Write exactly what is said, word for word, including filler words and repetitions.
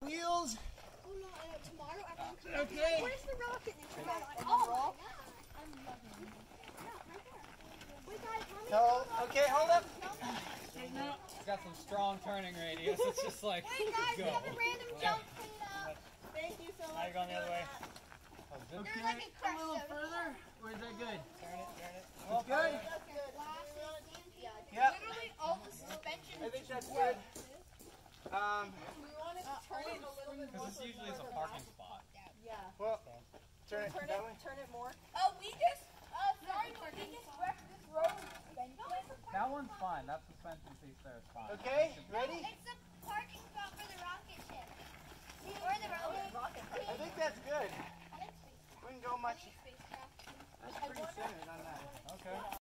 wheels. Oh no, uh, tomorrow after I'm Okay. Where's the rocket? Oh my god. I'm loving it. Yeah, right there. Wait guys, mommy. So, okay, hold up. It's got some strong turning radius. It's just like, Hey guys, go. we have a random jump clean up. Thank you so much. Now you're going the other way. Okay, like a crush a little zone. further. Or is that good? Turn it, turn it. That's good? That's good. Yeah. Yep. Literally all the suspension. I think that's good. Um, We want to turn it a little bit more. Because this usually is a parking spot. Yeah. well, turn it Turn that way. it, turn it more. Oh, we just, uh, sorry, we just wrecked this road suspension. That one's fine. That suspension piece there is fine. Okay, ready? It's a parking spot for the rocket ship. Or the rocket. I think that's good. Spacecraft. Wouldn't go much. Spacecraft. That's pretty centered on that. Okay.